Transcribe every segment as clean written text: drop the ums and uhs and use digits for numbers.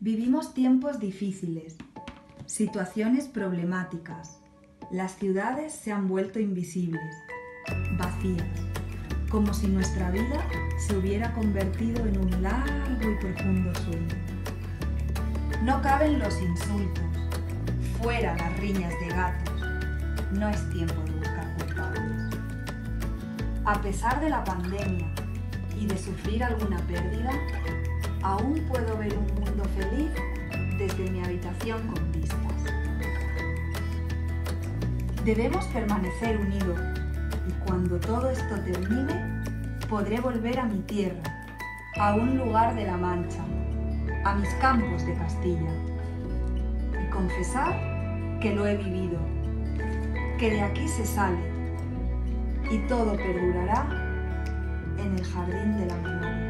Vivimos tiempos difíciles, situaciones problemáticas. Las ciudades se han vuelto invisibles, vacías, como si nuestra vida se hubiera convertido en un largo y profundo sueño. No caben los insultos, fuera las riñas de gatos. No es tiempo de buscar culpables. A pesar de la pandemia y de sufrir alguna pérdida, aún puedo ver un mundo feliz desde mi habitación con vistas. Debemos permanecer unidos y cuando todo esto termine, podré volver a mi tierra, a un lugar de la Mancha, a mis campos de Castilla, y confesar que lo he vivido, que de aquí se sale y todo perdurará en el jardín de la memoria.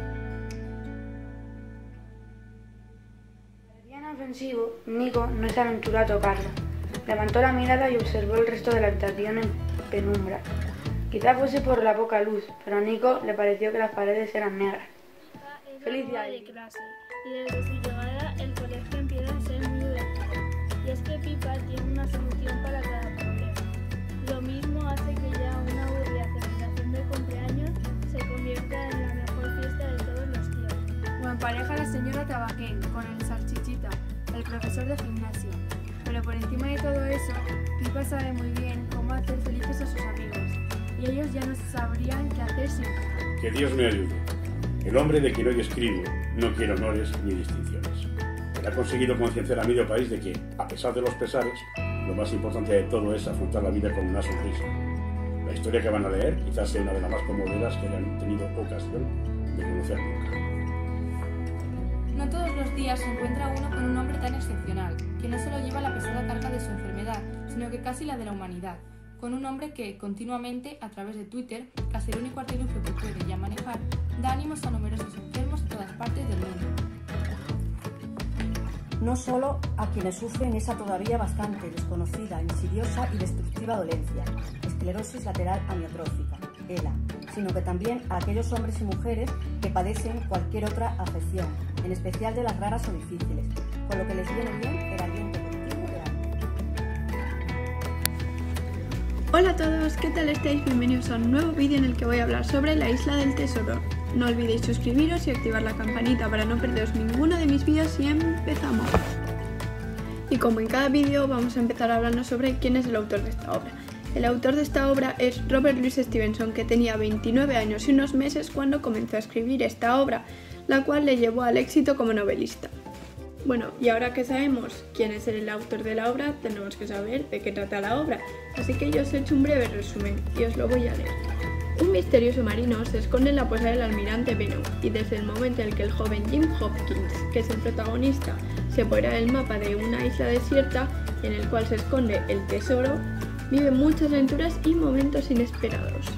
Ofensivo, Nico no se aventuró a tocarla. Levantó la mirada y observó el resto de la habitación en penumbra. Quizá fuese por la poca luz, pero a Nico le pareció que las paredes eran negras. Feliz día de clase, y desde su llegada el colegio empieza a ser muy divertido. Y es que Pipa tiene una solución para cada problema. Lo mismo hace que ya una aburrida celebración de cumpleaños se convierta en la mejor fiesta de todos los tiempos. O empareja a la señora Tabaquén con el salchichita, el profesor de gimnasio. Pero por encima de todo eso, Pipa sabe muy bien cómo hacer felices a sus amigos, y ellos ya no sabrían qué hacer sin Pipa. Que Dios me ayude. El hombre de quien hoy escribo no quiere honores ni distinciones. Él ha conseguido concienciar a medio país de que, a pesar de los pesares, lo más importante de todo es afrontar la vida con una sonrisa. La historia que van a leer quizás sea una de las más conmovedoras que hayan tenido ocasión de conocer nunca. No todos los días se encuentra uno con un hombre tan excepcional, que no solo lleva la pesada carga de su enfermedad, sino que casi la de la humanidad, con un hombre que, continuamente, a través de Twitter, casi el único artilugio que puede ya manejar, da ánimos a numerosos enfermos en todas partes del mundo. No solo a quienes sufren esa todavía bastante desconocida, insidiosa y destructiva dolencia, esclerosis lateral amiotrófica, ELA, sino que también a aquellos hombres y mujeres que padecen cualquier otra afección, en especial de las raras o difíciles, con lo que les viene bien el aliento continuo de arte. Hola a todos, ¿qué tal estáis? Bienvenidos a un nuevo vídeo en el que voy a hablar sobre la Isla del Tesoro. No olvidéis suscribiros y activar la campanita para no perderos ninguno de mis vídeos y empezamos. Y como en cada vídeo vamos a empezar hablando sobre quién es el autor de esta obra. El autor de esta obra es Robert Louis Stevenson, que tenía 29 años y unos meses cuando comenzó a escribir esta obra, la cual le llevó al éxito como novelista. Bueno, y ahora que sabemos quién es el autor de la obra, tenemos que saber de qué trata la obra, así que yo os he hecho un breve resumen y os lo voy a leer. Un misterioso marino se esconde en la posada del almirante Benbow y desde el momento en el que el joven Jim Hopkins, que es el protagonista, se apodera del mapa de una isla desierta en el cual se esconde el tesoro, vive muchas aventuras y momentos inesperados.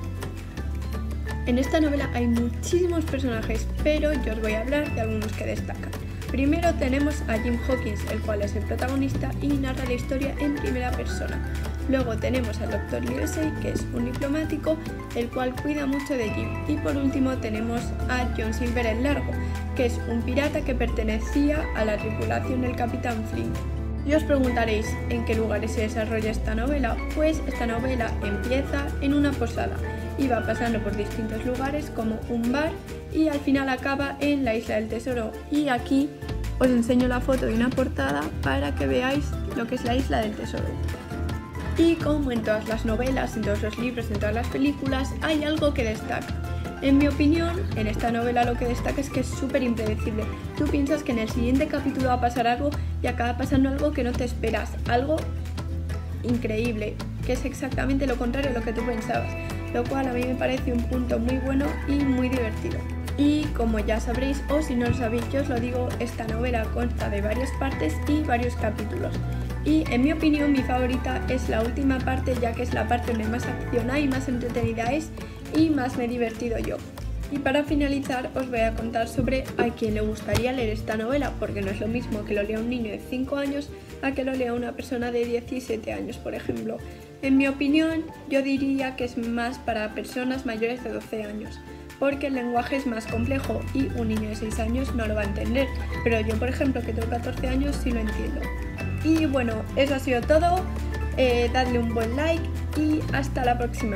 En esta novela hay muchísimos personajes, pero yo os voy a hablar de algunos que destacan. Primero tenemos a Jim Hawkins, el cual es el protagonista y narra la historia en primera persona. Luego tenemos al Dr. Livesey, que es un diplomático, el cual cuida mucho de Jim. Y por último tenemos a John Silver el Largo, que es un pirata que pertenecía a la tripulación del Capitán Flint. Y os preguntaréis en qué lugares se desarrolla esta novela. Pues esta novela empieza en una posada y va pasando por distintos lugares como un bar y al final acaba en la Isla del Tesoro. Y aquí os enseño la foto de una portada para que veáis lo que es la Isla del Tesoro. Y como en todas las novelas, en todos los libros, en todas las películas, hay algo que destaca. En mi opinión, en esta novela lo que destaca es que es súper impredecible. Tú piensas que en el siguiente capítulo va a pasar algo y acaba pasando algo que no te esperas, algo increíble, que es exactamente lo contrario de lo que tú pensabas, lo cual a mí me parece un punto muy bueno y muy divertido. Y como ya sabréis, o si no lo sabéis, yo os lo digo, esta novela consta de varias partes y varios capítulos. Y en mi opinión mi favorita es la última parte, ya que es la parte donde más acción hay, más entretenida es y más me he divertido yo. Y para finalizar os voy a contar sobre a quien le gustaría leer esta novela, porque no es lo mismo que lo lea un niño de 5 años a que lo lea una persona de 17 años, por ejemplo. En mi opinión, yo diría que es más para personas mayores de 12 años, porque el lenguaje es más complejo y un niño de 6 años no lo va a entender, pero yo, por ejemplo, que tengo 14 años, sí lo entiendo. Y bueno, eso ha sido todo. Dadle un buen like y hasta la próxima.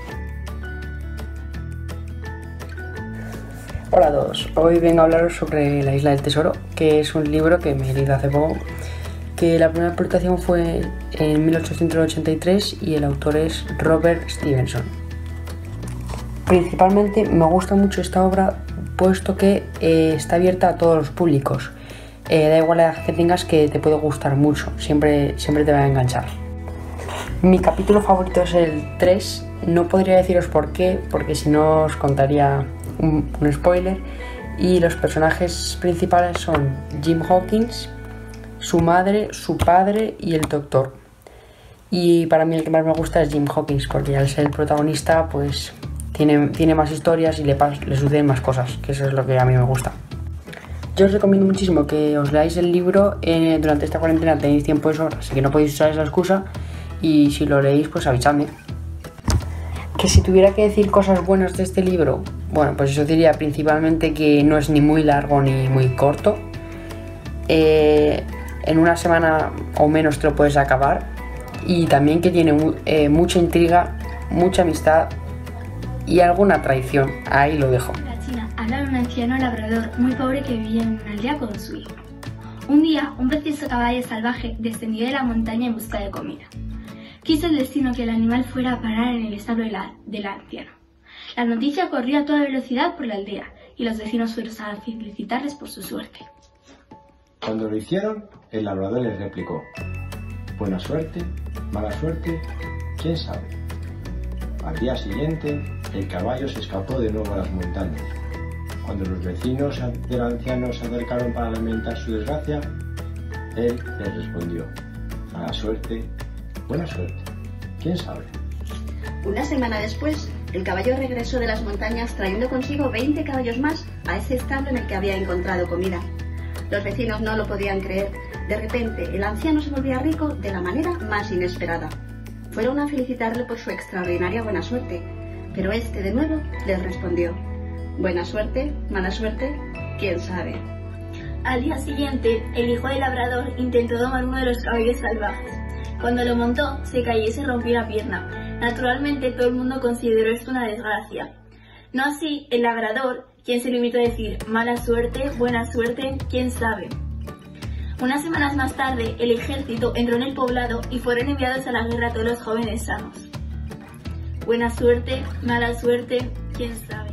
Hola a todos, hoy vengo a hablaros sobre La Isla del Tesoro, que es un libro que me he leído hace poco, que la primera publicación fue en 1883 y el autor es Robert Stevenson. Principalmente me gusta mucho esta obra puesto que está abierta a todos los públicos. Da igual la edad que tengas, que te puede gustar mucho, siempre te va a enganchar. Mi capítulo favorito es el 3, no podría deciros por qué, porque si no os contaría un spoiler. Y los personajes principales son Jim Hawkins, su madre, su padre y el doctor. Y para mí el que más me gusta es Jim Hawkins, porque al ser el protagonista pues tiene más historias y le suceden más cosas, que eso es lo que a mí me gusta. Yo os recomiendo muchísimo que os leáis el libro. Durante esta cuarentena tenéis tiempo de sobra, así que no podéis usar esa excusa. Y si lo leéis, pues avisadme. Que si tuviera que decir cosas buenas de este libro, bueno, pues eso diría principalmente que no es ni muy largo ni muy corto. En una semana o menos te lo puedes acabar. Y también que tiene mucha intriga, mucha amistad y alguna traición. Ahí lo dejo. La China habla de un anciano labrador muy pobre que vivía en una aldea con su hijo. Un día, un precioso caballo salvaje descendió de la montaña en busca de comida. Quiso el destino que el animal fuera a parar en el establo del anciano. La noticia corrió a toda velocidad por la aldea y los vecinos fueron a felicitarles por su suerte. Cuando lo hicieron, el labrador les replicó: buena suerte, mala suerte, quién sabe. Al día siguiente, el caballo se escapó de nuevo a las montañas. Cuando los vecinos del anciano se acercaron para lamentar su desgracia, él les respondió: mala suerte, buena suerte, quién sabe. Una semana después, el caballo regresó de las montañas trayendo consigo 20 caballos más a ese establo en el que había encontrado comida. Los vecinos no lo podían creer. De repente, el anciano se volvía rico de la manera más inesperada. Fueron a felicitarle por su extraordinaria buena suerte, pero este de nuevo les respondió: buena suerte, mala suerte, quién sabe. Al día siguiente, el hijo del labrador intentó domar uno de los caballos salvajes. Cuando lo montó, se cayó y se rompió la pierna. Naturalmente, todo el mundo consideró esto una desgracia. No así el labrador, quien se limitó a decir mala suerte, buena suerte, quién sabe. Unas semanas más tarde, el ejército entró en el poblado y fueron enviados a la guerra todos los jóvenes sanos. Buena suerte, mala suerte, quién sabe.